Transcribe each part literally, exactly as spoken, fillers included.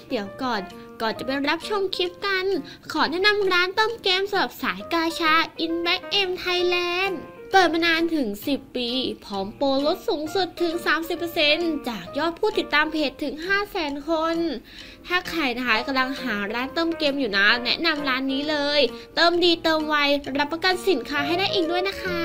เดี๋ยวก่อนก่อนจะไปรับชมคลิปกันขอแนะนำร้านต้มเกมสำหรับสายกาชา Inback M Thailand เปิดมานานถึงสิบปีพร้อมโปรลดสูงสุดถึง สามสิบเปอร์เซ็นต์ จากยอดผู้ติดตามเพจถึง ห้าแสน คนถ้าใครนะคะกำลังหาร้านเติมเกมอยู่นะแนะนำร้านนี้เลยเติมดีเติมไวรับประกันสินค้าให้ได้อีกด้วยนะคะ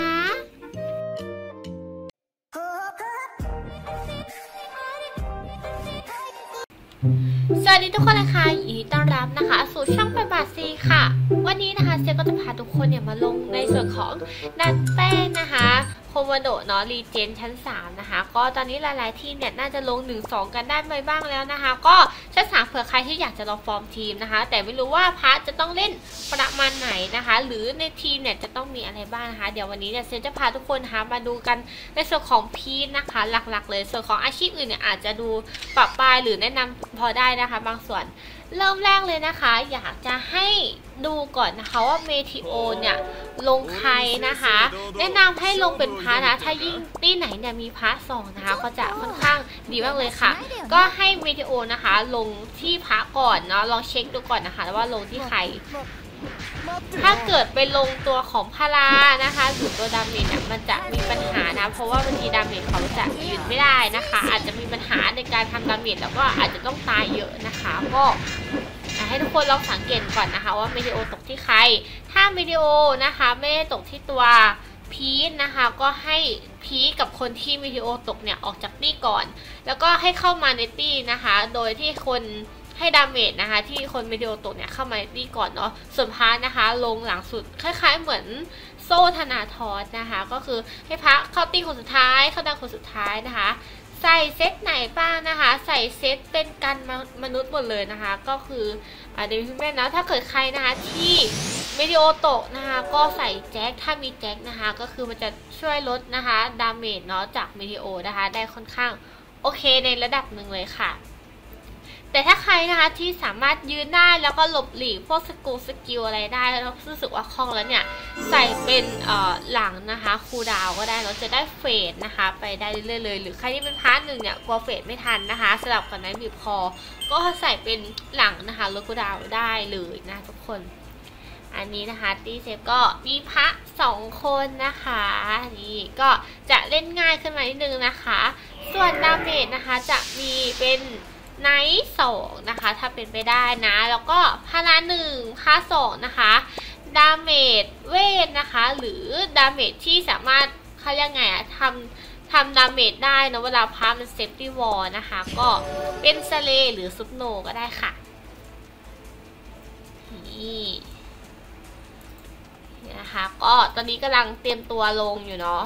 สวัสดีทุกคนนะคะยินดีต้อนรับนะคะสู่ช่องไปบาซีค่ะวันนี้นะคะเซก็จะพาทุกคนเนี่ยมาลงในส่วนของดันแป้งนะคะโคโมโดะเนาะรีเจนชั้นสามนะคะก็ตอนนี้หลายๆทีมเนี่ยน่าจะลง หนึ่ง สอง กันได้ไปบ้างแล้วนะคะก็ชั้นสามเผื่อใครที่อยากจะลองฟอร์มทีมนะคะแต่ไม่รู้ว่าพาร์ทจะต้องเล่นประมาณไหนนะคะหรือในทีมเนี่ยจะต้องมีอะไรบ้างนะคะเดี๋ยววันนี้เนี่ยเซจะพาทุกคนนะคะมาดูกันในส่วนของพีทนะคะหลักๆเลยส่วนของอาชีพอื่นเนี่ยอาจจะดูปรับปลายหรือแนะนำพอได้นะคะบางส่วนเริ่มแรกเลยนะคะอยากจะให้ดูก่อนนะคะว่าเมทิโอเนี่ยลงใครนะคะแนะนำให้ลงเป็นพาร์ทนะถ้ายิ่งตี้ไหนเนี่ยมีพาร์ทสองนะคะก็จะค่อนข้างดีมากเลยค่ะก็ให้เมทิโอนะคะลงที่พาร์ทก่อนเนาะลองเช็คดูก่อนนะคะว่าลงที่ใครถ้าเกิดไปลงตัวของพารานะคะหรือตัวดาเมจเนี่ยมันจะมีปัญหานะเพราะว่าบางทีดาเมจเขาจะยืนไม่ได้นะคะอาจจะมีปัญหาในการทำดาเมจแล้วก็อาจจะต้องตายเยอะนะคะก็ให้ทุกคนลองสังเกตก่อนนะคะว่าเมทิโอตกที่ใครถ้าเมทิโอนะคะไม่ได้ตกที่ตัวพีทนะคะก็ให้พีทกับคนที่เมทิโอตกเนี่ยออกจากตี้ก่อนแล้วก็ให้เข้ามาในตี้นะคะโดยที่คนให้ดาเมจนะคะที่คนเมทิโอตกเนี่ยเข้ามาในตี้ก่อนเนาะส่วนพาร์ทนะคะลงหลังสุดคล้ายๆเหมือนโซ่ธนาทอสนะคะก็คือให้พระเข้าตีคนสุดท้ายเข้าดังคนสุดท้ายนะคะใส่เซตไหนบ้างนะคะใส่เซตเป็นกันมนุษย์หมดเลยนะคะก็คือเดวิดแมนนะถ้าเกิดใครนะคะที่เมดิโอโตะนะคะก็ใส่แจ็คถ้ามีแจ็คนะคะก็คือมันจะช่วยลดนะคะดาเมจเนาะจากเมดิโอนะคะได้ค่อนข้างโอเคในระดับหนึ่งเลยค่ะแต่ถ้าใครนะคะที่สามารถยืนได้แล้วก็หลบหลีกพวกสกูสกิลอะไรได้แล้วรู้สึกว่าคล่องแล้วเนี่ยใส่เป็นเอ่อหลังนะคะคูลดาวก็ได้เราจะได้เฟดนะคะไปได้เรื่อยๆเลยหรือใครที่เป็นพาร์ทหนึ่งเนี่ยกลัวเฟดไม่ทันนะคะสลับกับนั้นบีบคอก็ใส่เป็นหลังนะคะลดคูลดาวได้เลยนะทุกคนอันนี้นะคะตีเซฟก็มีพระสองคนนะคะนี่ก็จะเล่นง่ายขึ้นมานิดนึงนะคะส่วนดาเมจนะคะจะมีเป็นไนท์สองนะคะถ้าเป็นไปได้นะแล้วก็พาราหนึ่งพาสองนะคะดาเมจเวทนะคะหรือดาเมจที่สามารถเขาเรียกไงอะทำทำดาเมจได้นะเวลาพามันเซฟตี้วอลนะคะก็เป็นสเลหรือซุปโนก็ได้ค่ะนี่นะคะก็ตอนนี้กำลังเตรียมตัวลงอยู่เนาะ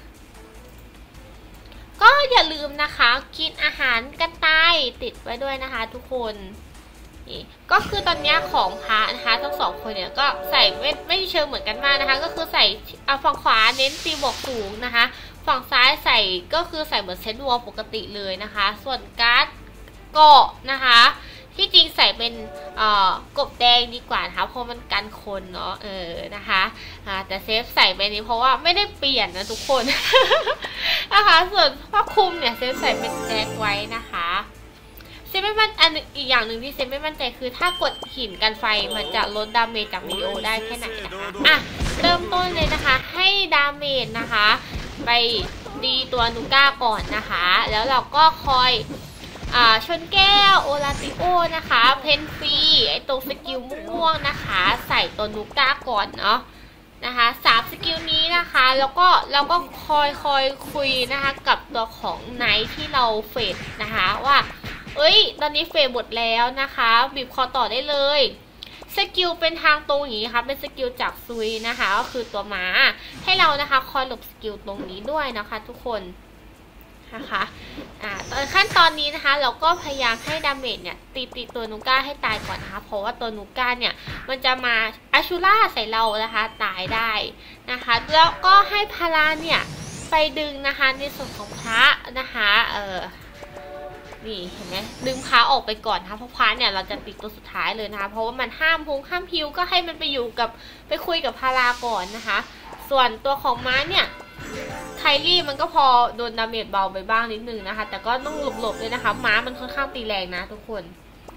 ก็อย่าลืมนะคะกินอาหารกันตายติดไว้ด้วยนะคะทุกคนนี่ก็คือตอนนี้ของพระนะคะทั้งสองคนเนี่ยก็ใส่ไม่ไม่เชิงเหมือนกันมากนะคะก็คือใส่เอาฝั่งขวาเน้นตีบวกสูงนะคะฝั่งซ้ายใส่ก็คือใส่เหมือนเซตวอลปกติเลยนะคะส่วนการ์ดเกาะนะคะที่จริงใส่เป็นกบแดงดีกว่านะคะเพราะมันกันคนเนาะเออนะคะแต่เซฟใส่ไปนี้เพราะว่าไม่ได้เปลี่ยนนะทุกคนนะคะส่วนผ้าคลุมเนี่ยเซฟใส่เป็นแจ็คไว้นะคะเซฟไม่มั่นอันอีกอย่างหนึ่งที่เซฟไม่มั่นใจคือถ้ากดหินกันไฟมันจะลดดาเมจจากวิดีโอได้แค่ไหนนะคะอ่ะเริ่มต้นเลยนะคะให้ดาเมจนะคะไปดีตัวนูก้าก่อนนะคะแล้วเราก็คอยอ่าชนแก้วโอลาติโอนะคะเพนฟรีไอตัวสกิลม่วงนะคะใส่ตัวนูก้าก่อนเนาะนะคะสามสกิลนี้นะคะแล้วก็เราก็คอยคอยคุยนะคะกับตัวของไนท์ที่เราเฟดนะคะว่าเอ้ยตอนนี้เฟดหมดแล้วนะคะบีบคอต่อได้เลยสกิลเป็นทางตรงอย่างนี้ค่ะเป็นสกิลจากซุยนะคะก็คือตัวม้าให้เรานะคะคอยหลบสกิลตรงนี้ด้วยนะคะทุกคนนะคะอ่าตอนขั้นตอนนี้นะคะเราก็พยายามให้ดาเมจเนี่ยตีตีตัวนูก้าให้ตายก่อนนะคะเพราะว่าตัวนูก้าเนี่ยมันจะมาอาชูล่าใส่เรานะคะตายได้นะคะแล้วก็ให้พาราเนี่ยไปดึงนะคะในส่วนของพระนะคะเออนี่เห็นไหมดึงพระออกไปก่อนนะคะเพราะพระเนี่ยเราจะปิดตัวสุดท้ายเลยนะคะเพราะว่ามันห้ามพงห้ามพิวก็ให้มันไปอยู่กับไปคุยกับพาราก่อนนะคะส่วนตัวของม้าเนี่ยไคลี่มันก็พอโดนดาเมจเบาไปบ้างนิดนึงนะคะแต่ก็ต้องหลบๆเลยนะคะม้ามันค่อนข้างตีแรงนะทุกคน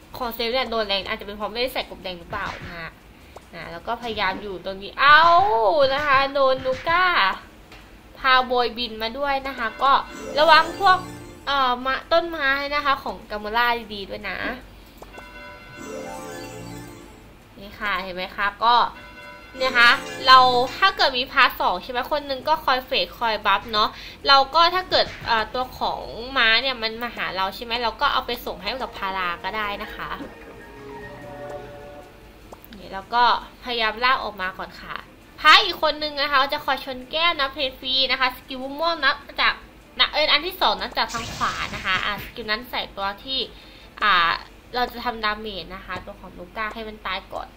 ของเซฟเนี่ยโดนแรงอาจจะเป็นเพราะไม่ได้ใส่กบแดงหรือเปล่านะคะนะแล้วก็พยายามอยู่ตรงนี้เอานะคะโดนนูก้าพาโบยบินมาด้วยนะคะก็ระวังพวกเอ่อมาต้นไม้นะคะของกัมมูล่าดีๆด้วยนะนี่ค่ะเห็นไหมคะก็เนี่ยคะเราถ้าเกิดมีพาร์ทสองใช่ไหมคนนึงก็คอยเฟดคอยบัฟเนาะเราก็ถ้าเกิดตัวของม้าเนี่ยมันมาหาเราใช่ไหมเราก็เอาไปส่งให้กับพาราก็ได้นะคะนี่แล้วก็พยายามลากออกมาก่อนค่ะพาอีกคนนึงนะคะจะคอยชนแก้วนะเพนฟรีนะคะสกิลม่วงนะจากนะเอออันที่สองนะจากทางขวานะคะอ่ะสกิลนั้นใส่ตัวที่อ่าเราจะทำดาเมจนะคะตัวของลูก้าให้มันตายก่อน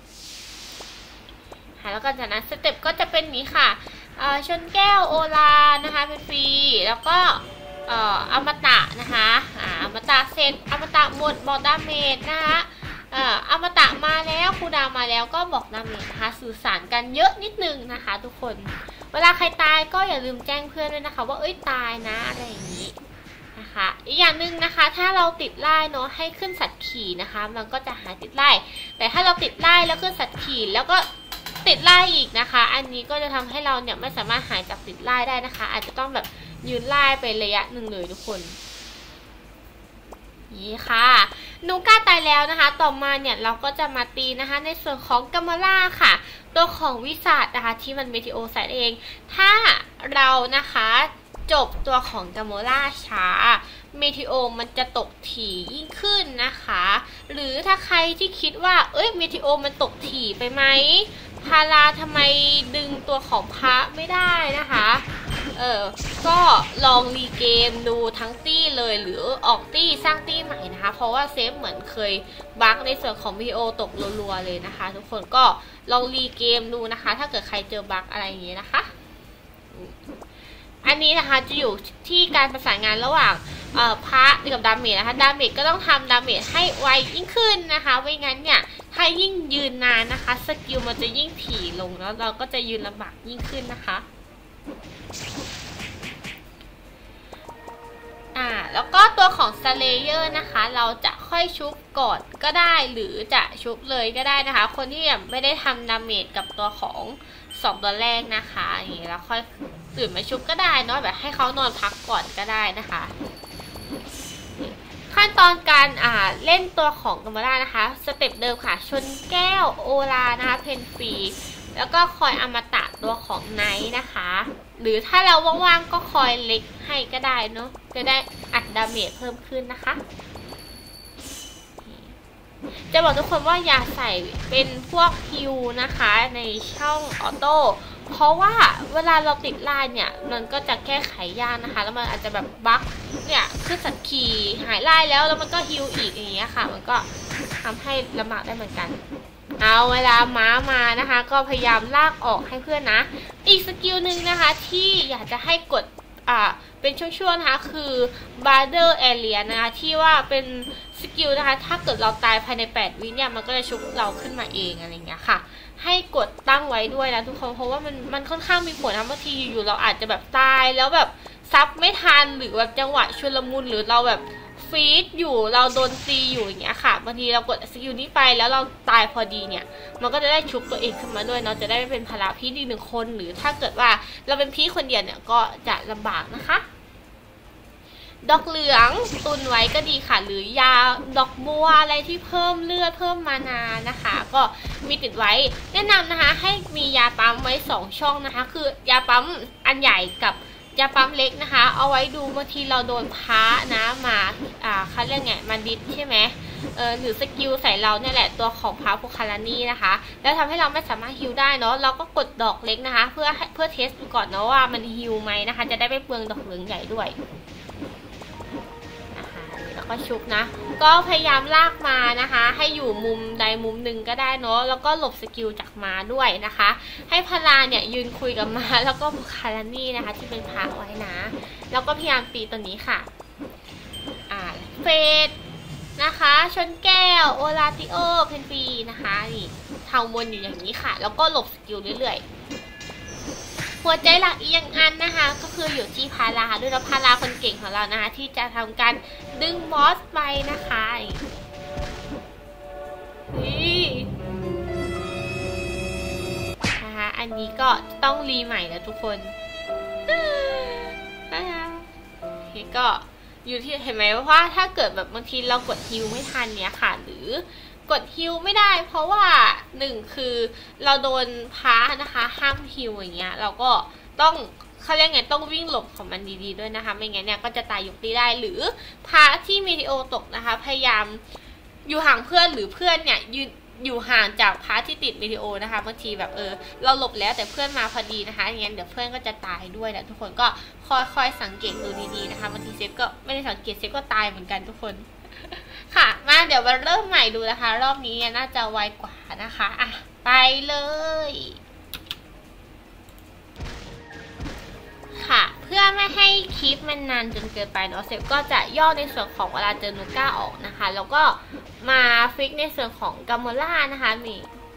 แล้วก็จากนั้นสเต็ปก็จะเป็นนี้ค่ะชนแก้วโอลานะคะเป็นฟรีแล้วก็อมตะนะคะอมตะเสร็จอมตะหมดบอกดาเมจนะคะอมตะมาแล้วคูดาวมาแล้วก็บอกดาเมจนะคะสื่อสารกันเยอะนิดนึงนะคะทุกคนเวลาใครตายก็อย่าลืมแจ้งเพื่อนด้วยนะคะว่าเอ้ยตายนะอะไรอย่างนี้นะคะอีกอย่างหนึ่งนะคะถ้าเราติดไล่เนาะให้ขึ้นสัตว์ขี่นะคะมันก็จะหายติดไล่แต่ถ้าเราติดไล่แล้วขึ้นสัตว์ขี่แล้วก็ติดไล่อีกนะคะอันนี้ก็จะทำให้เราเนี่ยไม่สามารถหายจากติดไล่ได้นะคะอาจจะต้องแบบยืนไล่ไประยะหนึ่งเลยทุกคนนี่ค่ะนูก้าตายแล้วนะคะต่อมาเนี่ยเราก็จะมาตีนะคะในส่วนของกัมมูล่าค่ะตัวของวิสัทนะคะที่มันเมทิโอใส่เองถ้าเรานะคะจบตัวของกัมมูล่าช้าเมทิโอมันจะตกถี่ยิ่งขึ้นนะคะหรือถ้าใครที่คิดว่าเอ้ยเมทิโอมันตกถี่ไปไหมพาราทำไมดึงตัวของพระไม่ได้นะคะเออก็ลองรีเกมดูทั้งตี้เลยหรือออกตี้สร้างตี้ใหม่นะคะเพราะว่าเซฟเหมือนเคยบั๊กในส่วนของวิดีโอตกรัวๆเลยนะคะทุกคนก็ลองรีเกมดูนะคะถ้าเกิดใครเจอบั๊กอะไรอย่างนี้นะคะอันนี้นะคะจะอยู่ที่การประสานงานระหว่างพระกับดาเมจนะคะดาเมจก็ต้องทำดาเมจให้ไวยิ่งขึ้นนะคะไม่งั้นเนี่ยถ้ายิ่งยืนนานนะคะสกิลมันจะยิ่งถี่ลงแล้วเราก็จะยืนลำบากยิ่งขึ้นนะคะอ่าแล้วก็ตัวของสเลเยอร์นะคะเราจะค่อยชุบก่อนก็ได้หรือจะชุบเลยก็ได้นะคะคนที่ยังไม่ได้ทำดาเมจกับตัวของสองตัวแรกนะคะอย่างนี้แล้วค่อยตื่นมาชุบก็ได้เนาะแบบให้เขานอนพักก่อนก็ได้นะคะขั้นตอนการอ่าเล่นตัวของกัมมูล่านะคะสเต็ปเดิมค่ะชนแก้วโอลานะคะเพนฟรีแล้วก็คอยอมตะตัวของไนท์นะคะหรือถ้าเราว่างๆก็คอยเล็กให้ก็ได้เนาะจะได้อัดดาเมจเพิ่มขึ้นนะคะจะบอกทุกคนว่าอย่าใส่เป็นพวกฮิวนะคะในช่องออโต้เพราะว่าเวลาเราติดไลน์เนี่ยมันก็จะแก้ไขยากนะคะแล้วมันอาจจะแบบบั๊กเนี่ยคือสัตว์ขี่หายไลน์แล้วแล้วมันก็ฮิวอีกอย่างเงี้ยค่ะมันก็ทำให้ลำบากได้เหมือนกันเอาเวลาม้ามานะคะก็พยายามลากออกให้เพื่อนนะอีกสกิลหนึ่งนะคะที่อยากจะให้กดอ่าเป็นช่วงๆนะคะคือ Border Area นะคะที่ว่าเป็นสกิลนะคะถ้าเกิดเราตายภายในแปดวิเนี่ยมันก็จะชุบเราขึ้นมาเองอะไรเงี้ยค่ะให้กดตั้งไว้ด้วยนะทุกคนเพราะว่ามันมันค่อนข้างมีผลนะบางทีอยู่ๆเราอาจจะแบบตายแล้วแบบซับไม่ทันหรือแบบจังหวะชุลมุนหรือเราแบบฟีดอยู่เราโดนตีอยู่อย่างเงี้ยค่ะบางทีเรากดสกิลนี้ไปแล้วเราตายพอดีเนี่ยมันก็จะได้ชุบตัวเองขึ้นมาด้วยเนาะจะได้ไม่เป็นภาระพี่อีกหนึ่งคนหรือถ้าเกิดว่าเราเป็นพี่คนเดียวเนี่ยก็จะลำบากนะคะดอกเหลืองตุนไว้ก็ดีค่ะหรือยาดอกบัวอะไรที่เพิ่มเลือดเพิ่มมานานะคะก็มีติดไว้แนะนำนะคะให้มียาปั๊มไว้สองช่องนะคะคือยาปั๊มอันใหญ่กับยาปั๊มเล็กนะคะเอาไว้ดูบางทีเราโดนพระนะมาอ่าเขาเรียกไงมันดิสใช่ไหมเออหรือสกิลใส่เราเนี่ยแหละตัวของพระโพคารานีนะคะแล้วทำให้เราไม่สามารถฮิลได้เนาะเราก็กดดอกเล็กนะคะเพื่อเพื่อเทสดูก่อนเนาะว่ามันฮิลไหมนะคะจะได้ไม่เปลืองดอกเหลืองใหญ่ด้วยแล้วก็ชุบนะก็พยายามลากมานะคะให้อยู่มุมใดมุมหนึ่งก็ได้เนาะแล้วก็หลบสกิลจากมาด้วยนะคะให้พลาเนี่ยยืนคุยกับมาแล้วก็คารานี่นะคะที่เป็นพระไว้นะแล้วก็พยายามตีตัวนี้ค่ะอ่าเฟสนะคะชนแก้วโอลาติโอเพนฟีนะคะนี่เทาวนอยู่อย่างนี้ค่ะแล้วก็หลบสกิลเรื่อยๆหัวใจหลักอีกอย่างอันนะคะก็คืออยู่ที่พาราด้วยแล้วพาราคนเก่งของเรานะคะที่จะทำการดึงบอสไปนะคะนี้ก็ต้องรีใหม่แล้วทุกคนนี่ก็อยู่ที่เห็นไหมว่าถ้าเกิดแบบบางทีเรากดฮิวไม่ทันเนี้ยค่ะหรือกดฮิวไม่ได้เพราะว่าหนึ่งคือเราโดนพานะคะห้ามฮิวอย่างเงี้ยเราก็ต้องเขาเรียกไงต้องวิ่งหลบของมันดีๆด้วยนะคะไม่งั้นเนี่ยก็จะตายยกตีได้หรือพาที่เมทิโอตกนะคะพยายามอยู่ห่างเพื่อนหรือเพื่อนเนี่ยยืนอยู่ห่างจากพาที่ติดเมทิโอนะคะบางทีแบบเออเราหลบแล้วแต่เพื่อนมาพอดีนะคะอย่างนั้นเดี๋ยวเพื่อนก็จะตายด้วยนะทุกคนก็ค่อยๆสังเกตดูดีๆนะคะบางทีเซฟก็ไม่ได้สังเกตเซฟก็ตายเหมือนกันทุกคนค่ะมาเดี๋ยวมาเริ่มใหม่ดูนะคะรอบนี้น่าจะไวกว่านะคะอ่ะไปเลยค่ะเพื่อไม่ให้คลิปมันนานจนเกินไปเนาะเซฟก็จะย่อในส่วนของเวลาเจอนูก้าออกนะคะแล้วก็มาฟิกในส่วนของกัมโมล่านะคะมี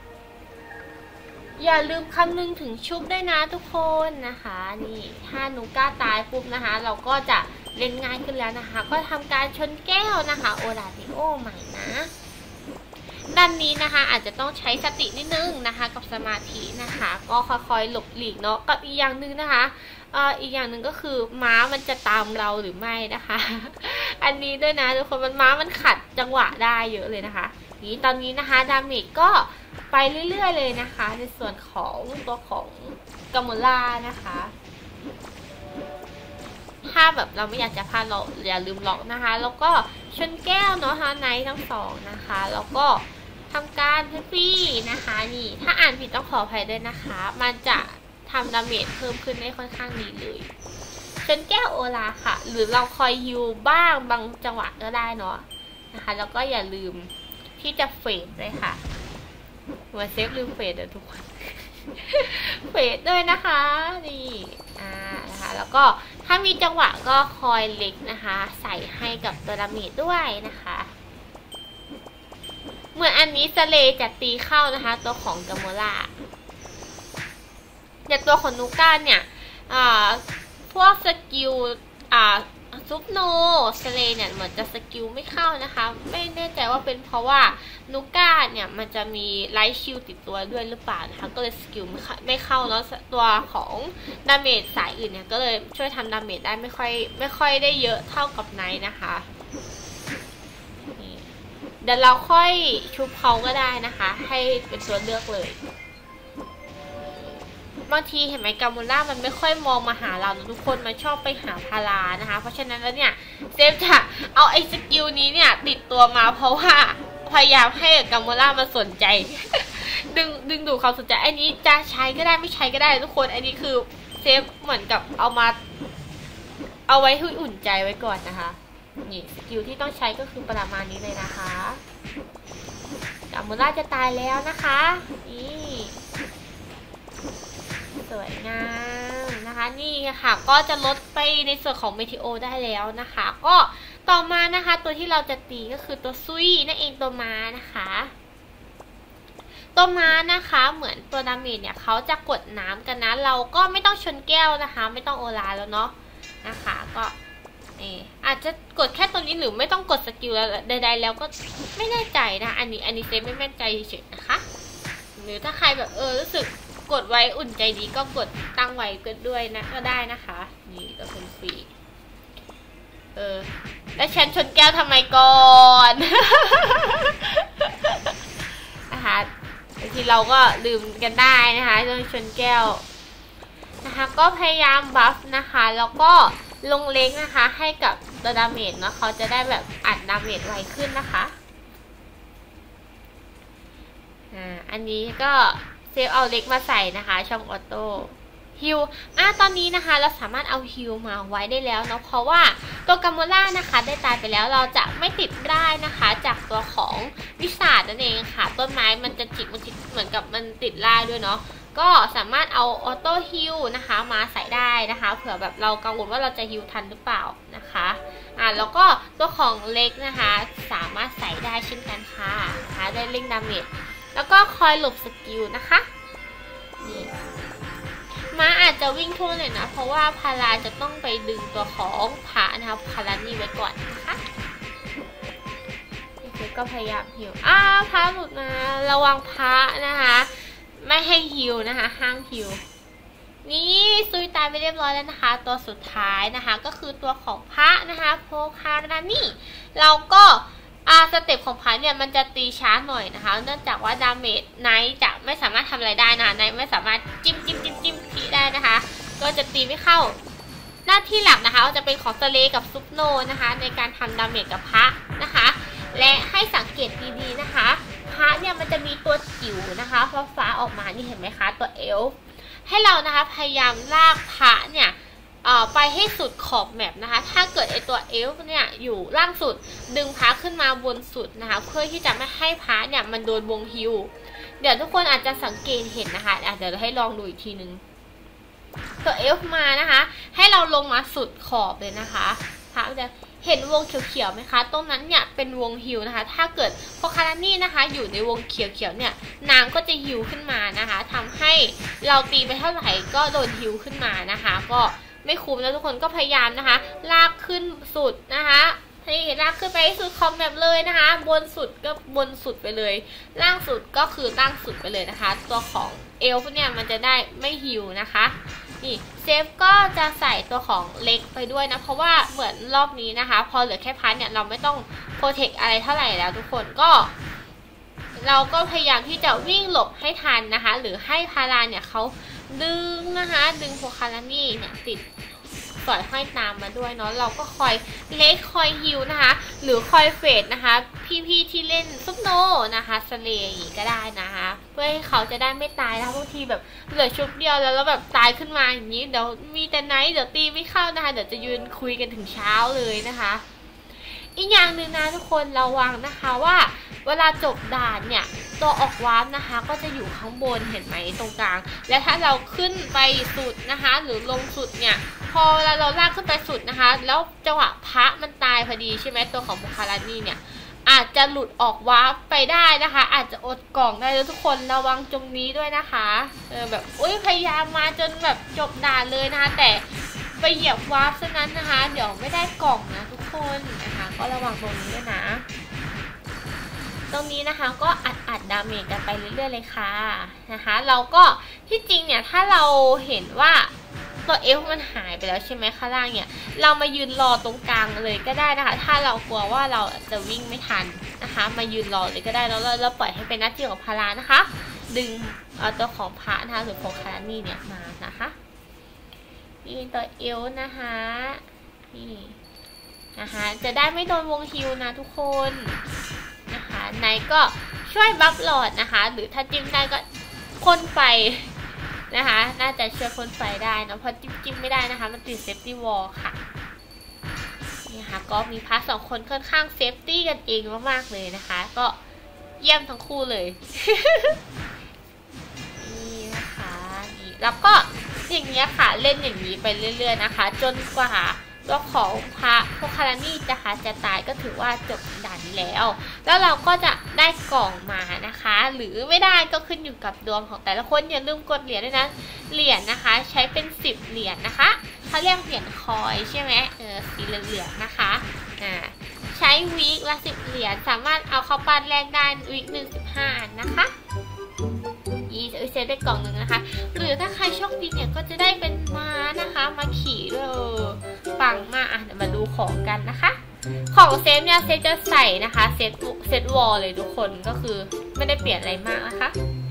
อย่าลืมคำนึงถึงชุบด้วยนะทุกคนนะคะนี่ถ้านูก้าตายปุ๊บนะคะเราก็จะเล่นง่ายขึ้นแล้วนะคะก็ทำการชนแก้วนะคะโอลาติโอใหม่นะด้านนี้นะคะอาจจะต้องใช้สตินิดนึงนะคะกับสมาธินะคะก็ค่อยๆหลบหลีกเนาะกับอีกอย่างหนึ่งนะคะอ่าอีกอย่างหนึ่งก็คือม้ามันจะตามเราหรือไม่นะคะอันนี้ด้วยนะทุกคนมันม้ามันขัดจังหวะได้เยอะเลยนะคะนี้ตอนนี้นะคะดาเมจก็ไปเรื่อยๆเลยนะคะในส่วนของตัวของกัมโมล่านะคะถ้าแบบเราไม่อยากจะพลาดเราอย่าลืมล็อกนะคะแล้วก็ชนแก้วเนาะฮะไนท์ทั้งสองนะคะแล้วก็ทำการเทฟี่นะคะนี่ถ้าอ่านผิดต้องขออภัยด้วยนะคะมันจะทำดาเมจเพิ่มขึ้นได้ค่อนข้างดีเลยชนแก้วโอลาค่ะหรือเราคอยฮิวบ้างบางจังหวะก็ได้เนาะนะคะแล้วก็อย่าลืมที่จะเฟดเลยค่ะหัวเซฟลืมเฟดเดี๋ยวทุกคนเฟดด้วยนะคะนี่อ่านะคะแล้วก็ถ้ามีจังหวะก็คอยเล็กนะคะใส่ให้กับตัวดาเมจด้วยนะคะเหมือนอันนี้สเลจะตีเข้านะคะตัวของกัมโมล่าแต่ตัวของนูก้าเนี่ยอ่าพวกสกิลอ่าซุปโนสเลเนี่ยเหมือนจะสกิลไม่เข้านะคะไม่แน่ใจว่าเป็นเพราะว่านูก้าเนี่ยมันจะมีไลท์ชิลติดตัวด้วยหรือเปล่านะคะก็เลยสกิลไม่เข้าแล้วตัวของดาเมจสายอื่นเนี่ยก็เลยช่วยทำดาเมจได้ไม่ค่อยไม่ค่อยได้เยอะเท่ากับไนท์นะคะเดี๋ยวเราค่อยชุบเขาก็ได้นะคะให้เป็นตัวเลือกเลยบางทีเห็นไหมกัมโมล่ามันไม่ค่อยมองมาหาเราทุกคนมันชอบไปหาพารานะคะเพราะฉะนั้นแล้วเนี่ยเซฟจะเอาไอ้สกิลนี้เนี่ยติดตัวมาเพราะว่าพยายามให้กัมโมล่ามาสนใจดึงดึงดูดความสนใจอันนี้จะใช้ก็ได้ไม่ใช้ก็ได้ทุกคนอันนี้คือเซฟเหมือนกับเอามาเอาไว้ให้อุ่นใจไว้ก่อนนะคะนี่สกิลที่ต้องใช้ก็คือประมาณนี้เลยนะคะกัมโมล่าจะตายแล้วนะคะนี่สวยงามนะคะนี่ค่ะก็จะลดไปในส่วนของเมทิโอได้แล้วนะคะก็ต่อมานะคะตัวที่เราจะตีก็คือตัวซุยนั่นเองตัวม้านะคะตัวม้านะคะเหมือนตัวดาเมจเนี่ยเขาจะกดน้ำกันนะเราก็ไม่ต้องชนแก้วนะคะไม่ต้องโอลาแล้วเนาะนะคะก็เอออาจจะกดแค่ตัวนี้หรือไม่ต้องกดสกิลใดๆแล้วก็ไม่แน่ใจนะอันนี้อันนี้เซฟไม่แน่ใจเฉยๆนะคะหรือถ้าใครแบบเออรู้สึกกดไว้อุ่นใจดีก็กดตั้งไว้ก็ด้วยนะก็ได้นะคะนี่ก็เป็นฟรีเออแล้วฉันชนแก้วทำไมก่อนนะคะบางทีเราก็ลืมกันได้นะคะเรื่องชนแก้วนะคะก็พยายามบัฟนะคะแล้วก็ลงเล็กนะคะให้กับตัวดาเมจเนาะเขาจะได้แบบอัดดาเมจไวขึ้นนะคะอ่าอันนี้ก็เซฟเอาเล็กมาใส่นะคะช่องออโต้ฮิวอ่ะตอนนี้นะคะเราสามารถเอาฮิวมาไว้ได้แล้วเนาะเพราะว่าตัวกัมโมล่านะคะได้ตายไปแล้วเราจะไม่ติดได้นะคะจากตัวของวิสาดนั่นเองค่ะต้นไม้มันจะจิกมันจิกเหมือนกับมันติดล่าด้วยเนาะก็สามารถเอาออโต้ฮิวนะคะมาใส่ได้นะคะเผื่อแบบเรากังวลว่าเราจะฮิวทันหรือเปล่านะคะอ่ะแล้วก็ตัวของเล็กนะคะสามารถใส่ได้เช่นกันค่ะนะคะได้เร่งดาเมจแล้วก็คอยหลบสกิลนะคะนี่ม้าอาจจะวิ่งทั่วเลยนะเพราะว่าพาราจะต้องไปดึงตัวของพระนะคะพารานี่ไว้ก่อนนะคะนี่ก็พยายามหิวอ้าพระหลุดมาระวังพระนะคะไม่ให้ฮิวนะคะห้ามฮิวนี่ซุยตายไปเรียบร้อยแล้วนะคะตัวสุดท้ายนะคะก็คือตัวของพระนะคะโพคารานี่เราก็อาสเต็ปของพระเนี่ยมันจะตีช้าหน่อยนะคะเนื่องจากว่าดาเมจไนท์จะไม่สามารถทำอะไรได้นะไนท์ไม่สามารถจิ้มจิ้มจิ้มจิ้มทีได้นะคะก็จะตีไม่เข้าหน้าที่หลักนะคะจะเป็นของสเลกับซุปโนนะคะในการทำดาเมจกับพระนะคะและให้สังเกตดีๆนะคะพระเนี่ยมันจะมีตัวจิ๋วนะคะฟ้าฟ้าออกมานี่เห็นไหมคะตัวเอลฟ์ให้เรานะคะพยายามลากพระเนี่ยไปให้สุดขอบแมปนะคะถ้าเกิดไอตัวเอลฟ์เนี่ยอยู่ล่างสุดดึงพระขึ้นมาบนสุดนะคะเพื่อที่จะไม่ให้พระเนี่ยมันโดนวงฮิวเดี๋ยวทุกคนอาจจะสังเกตเห็นนะคะเดี๋ยวเราให้ลองดูอีกทีนึงตัวเอลฟ์มานะคะให้เราลงมาสุดขอบเลยนะคะพระจะเห็นวงเขียวๆไหมคะตรงนั้นเนี่ยเป็นวงฮิวนะคะถ้าเกิดโพคารานี่นะคะอยู่ในวงเขียวๆเนี่ยนางก็จะฮิวขึ้นมานะคะทำให้เราตีไปเท่าไหร่ก็โดนฮิวขึ้นมานะคะก็ไม่คุ้มแล้วทุกคนก็พยายามนะคะลากขึ้นสุดนะคะให้ลากขึ้นไปสุดคอมแบบเลยนะคะบนสุดก็บนสุดไปเลยล่างสุดก็คือล่างสุดไปเลยนะคะตัวของเอลฟ์เนี่ยมันจะได้ไม่ฮิวนะคะนี่เซฟก็จะใส่ตัวของเล็กไปด้วยนะเพราะว่าเหมือนรอบนี้นะคะพอเหลือแค่พันเนี่ยเราไม่ต้องโปรเทคอะไรเท่าไหร่แล้วทุกคนก็เราก็พยายามที่จะวิ่งหลบให้ทันนะคะหรือให้พาราเนี่ยเขาดึงนะคะดึงโพคารานี่เนี่ยติดสอยห้อยตามมาด้วยเนาะเราก็คอยเล็กคอยฮิวนะคะหรือคอยเฟดนะคะพี่ๆที่เล่นซุปโนนะคะสเลย์ก็ได้นะคะเพื่อให้เขาจะได้ไม่ตายนะคะบางทีแบบเหลือชุบเดียวแล้วแล้วแบบตายขึ้นมาอย่างนี้เดี๋ยวมีแต่ไนท์เดี๋ยวตีไม่เข้านะคะเดี๋ยวจะยืนคุยกันถึงเช้าเลยนะคะอีกอย่างหนึ่งนะทุกคนระวังนะคะว่าเวลาจบด่านเนี่ยตัวออกวาร์ปนะคะก็จะอยู่ข้างบนเห็นไหมตรงกลางและถ้าเราขึ้นไปสุดนะคะหรือลงสุดเนี่ยพอเวลาเราลากขึ้นไปสุดนะคะแล้วจังหวะพระมันตายพอดีใช่ไหมตัวของโพคารานี่เนี่ยอาจจะหลุดออกวาร์ปไปได้นะคะอาจจะอดกล่องได้แล้วทุกคนระวังตรงนี้ด้วยนะคะเออแบบอุ้ยพยายามมาจนแบบจบด่านเลยนะคะแต่ไปเหยียบวาร์ปซะนั้นนะคะเดี๋ยวไม่ได้กล่องนะทุกคนนะคะก็ระวังตรงนี้ด้วยนะตรงนี้นะคะก็อัดอัดดาเมจกันไปเรื่อยๆเลยค่ะนะคะเราก็ที่จริงเนี่ยถ้าเราเห็นว่าตัวเอลฟ์มันหายไปแล้วใช่ไหมข้างล่างเนี่ยเรามายืนรอตรงกลางเลยก็ได้นะคะถ้าเรากลัวว่าเราจะวิ่งไม่ทันนะคะมายืนรอเลยก็ได้แล้วเราเราปล่อยให้เป็นหน้าที่ของพารานะคะดึงเอาตัวของพระนะคะหรือโพคารานี่เนี่ยมานะคะนี่ตัวเอลฟ์นะคะนี่นะคะจะได้ไม่โดนวงฮิวนะทุกคนนะคะไนก็ช่วยบัฟหลอดนะคะหรือถ้าจิ้มได้ก็พ่นไฟนะคะน่าจะช่วยพ่นไฟได้นะเพราะจิ้มจิ้มไม่ได้นะคะมันติดเซฟตี้วอลค่ะนี่ค่ะก็มีพาร์ทสองคนค่อนข้างเซฟตี้กันเองมากๆเลยนะคะก็เยี่ยมทั้งคู่เลย นี่นะคะนี่แล้วก็อย่างเงี้ยค่ะเล่นอย่างนี้ไปเรื่อยๆนะคะจนกว่าตัวของพระโพคารานี่นะคะจะตายก็ถือว่าจบด่านแล้วแล้วเราก็จะได้กล่องมานะคะหรือไม่ได้ก็ขึ้นอยู่กับดวงของแต่ละคนอย่าลืมกดเหรียญด้วยนะเหรียญนะคะใช้เป็นสิบเหรียญนะคะเขาเรียกเหรียญคอยใช่ไหมเออสีเหลืองๆนะคะอ่าใช้วีคละสิบเหรียญสามารถเอาเข้าปั้นแรกได้วีคหนึ่งสิบห้าอันนะคะยี่จะเซฟได้กล่องหนึ่งนะคะหรือถ้าใครโชคดีเนี่ยก็จะได้เป็นม้านะคะมาขี่ด้วยปังมากอ่ะเดี๋ยวมาดูของกันนะคะของเซฟเนี่ยเซฟจะใส่นะคะเซตเซตวอลเลยทุกคนก็คือไม่ได้เปลี่ยนอะไรมากนะคะ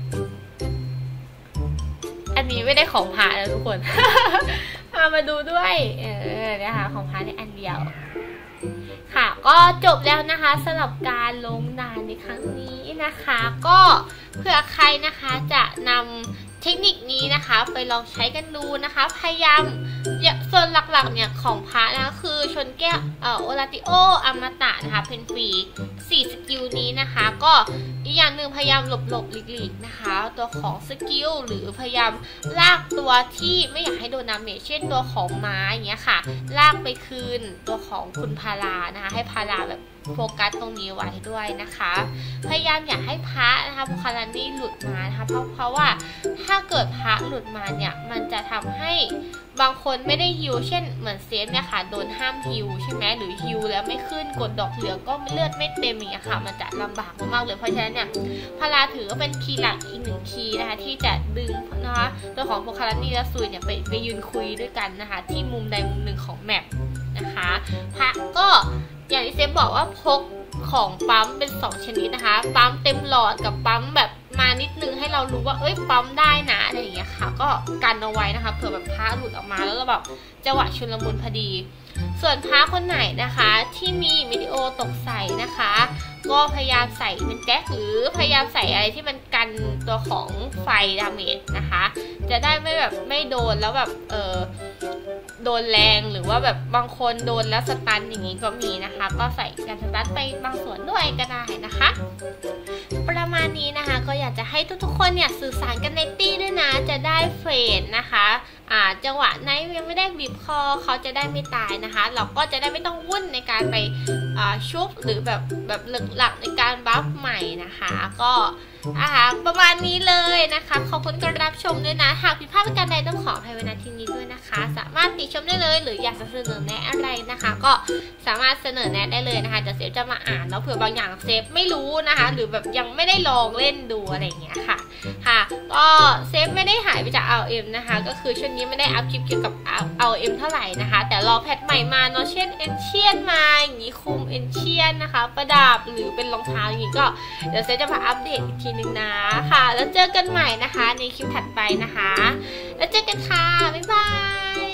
อันนี้ไม่ได้ของพาแล้วทุกคน พามาดูด้วยเออนะคะของพาในอันเดียวค่ะก็จบแล้วนะคะสำหรับการลงด่านในครั้งนี้นะคะก็เผื่อใครนะคะจะนำเทคนิคนี้นะคะไปลองใช้กันดูนะคะพยายามส่วนหลักๆเนี่ยของพระนะคือชนแก้วเอ่อโอลาติโออมตะนะคะเป็นฟรีสี่สกิลนี้นะคะก็อีกอย่างหนึ่งพยายามหลบๆหลีกๆนะคะตัวของสกิลหรือพยายามลากตัวที่ไม่อยากให้โดนดาเมจเช่นตัวของม้าอย่างเงี้ยค่ะลากไปคืนตัวของคุณพารานะคะให้พาราแบบโฟกัสตรงนี้ไว้ด้วยนะคะพยายามอย่าให้พระนะคะโพคารันนี่หลุดมานะคะเพราะเพราะว่าถ้าเกิดพระหลุดมาเนี่ยมันจะทำให้บางคนไม่ได้ฮิวเช่นเหมือนเซฟเนี่ยค่ะโดนห้ามฮิวใช่ไหมหรือฮิวแล้วไม่ขึ้นกดดอกเหลืองก็เลือดไม่เต็มอย่างเงี้ยค่ะมันจะลำบากมากๆเลยเพราะฉะนั้นเนี่ยพาราถือว่าเป็นคีย์หลักอีกหนึ่งคีย์นะคะที่จะดึงนะคะตัวของโพคารันนี่และซุยเนี่ยไปไปยืนคุยด้วยกันนะคะที่มุมใดมุมหนึ่งของแมปนะคะพระก็อย่างที่เซฟบอกว่าพกของปั๊มเป็นสองชนิดนะคะปั๊มเต็มหลอดกับปั๊มแบบมานิดนึงให้เรารู้ว่าเอ้ยปั๊มได้นะอะไรอย่างเงี้ยค่ะก็กันเอาไว้นะคะเผื่อแบบพระหลุดออกมาแล้วเราแบบจังหวะชุลมุนพอดีส่วนพระคนไหนนะคะที่มีวิดีโอตกใส่นะคะก็พยายามใส่เป็นแก๊กหรือพยายามใส่อะไรที่มันกันตัวของไฟดาเมจนะคะจะได้ไม่แบบไม่โดนแล้วแบบเออโดนแรงหรือว่าแบบบางคนโดนแล้วสตันอย่างนี้ก็มีนะคะก็ใส่การสตันไปบางส่วนด้วยก็ได้นะคะประมาณนี้นะคะก็อยากจะให้ทุกๆคนเนี่ยสื่อสารกันในตี้ด้วยนะจะได้เฟรนนะคะอ่าจังหวะไหนยังไม่ได้บีบคอเขาจะได้ไม่ตายนะคะเราก็จะได้ไม่ต้องวุ่นในการไปอ่าชุบหรือแบบแบบหลักๆในการบัฟใหม่นะคะก็อ่าประมาณนี้เลยนะคะขอบคุณการรับชมด้วยนะหากผิดพลาดประการใดต้องขออภัยไว้ณที่นี้ด้วยนะคะสามารถติชมได้เลยหรืออยากจะเสนอแนะอะไรนะคะก็สามารถเสนอแนะได้เลยนะคะจะเซฟจะมาอ่านแล้วเผื่อบางอย่างเซฟไม่รู้นะคะหรือแบบยังไม่ได้ลองเล่นดูอะไรอย่างเงี้ยค่ะค่ะก็เซฟไม่ได้หายไปจาก อาร์ เอ็ม นะคะก็คือช่วงนี้ไม่ได้อัพคลิปเกี่ยวกับ อาร์ เอ็ม เท่าไหร่นะคะแต่รอแพทใหม่มาเนาะเช่นเอนเชียนมาอย่างนี้คุมเอนเชียนนะคะประดับหรือเป็นรองเท้าอย่างนี้ก็เดี๋ยวเซฟจะมาอัปเดตอีกทีนึงนะค่ะแล้วเจอกันใหม่นะคะในคลิปถัดไปนะคะแล้วเจอกันค่ะบ๊ายบาย